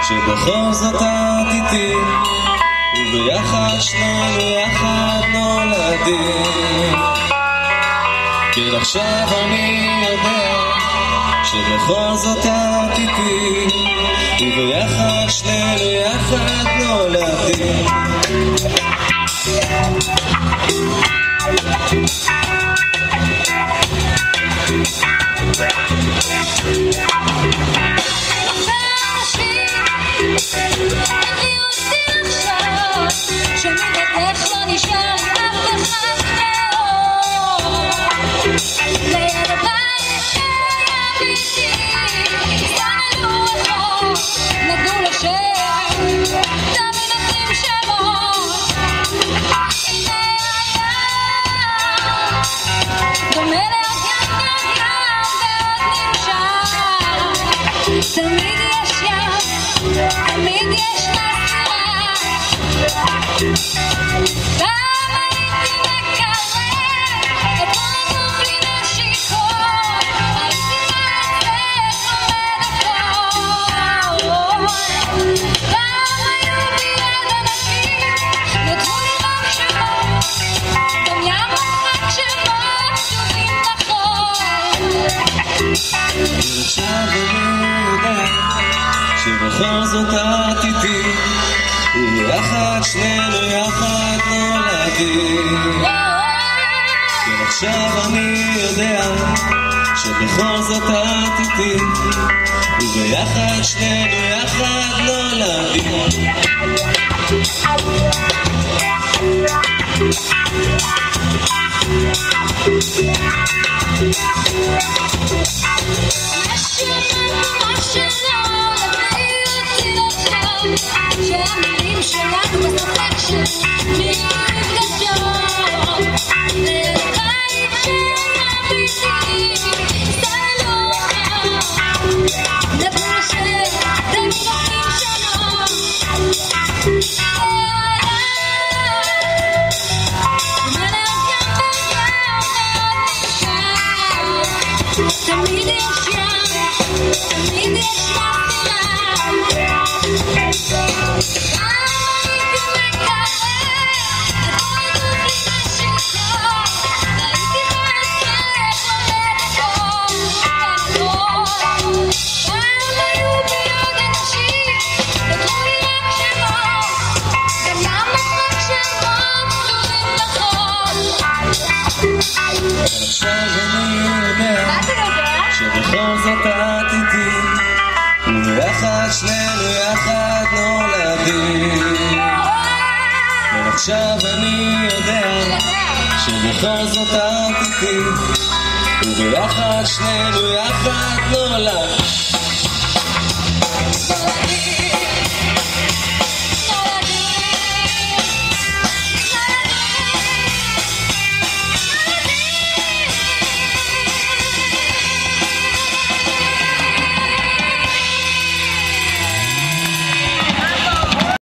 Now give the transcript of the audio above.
שבכל זאת את איתי, וביחד שנינו יחד נולדים. כן עכשיו אני יודע שבכל זאת את איתי, וביחד שנינו יחד נולדים. תמיד יש ים, תמיד יש מסתירה. פעם הייתי מקרב את כל הגוף לי נשיקות, הייתי מעצבך עומד הכל. פעם היו ביד אנשים, נותרו לי מחשבות, גם ים אחד שמות כתובים בחול. שבכל זאת את איתי, וביחד שנינו יחד נולדים. כן עכשיו אני יודע שבכל זאת את איתי, וביחד שנינו יחד נולדים. שהמילים שלנו בספק שמתגשות לבית שמביטים סתלו לבושת דמיונים שונות תמיד יש ים, תמיד יש מסתירה. עכשיו אני יודע שבכל זאת את איתי, וביחד שנינו יחד נולדים. ועכשיו אני יודע שבכל זאת את איתי, וביחד שנינו יחד נולדים.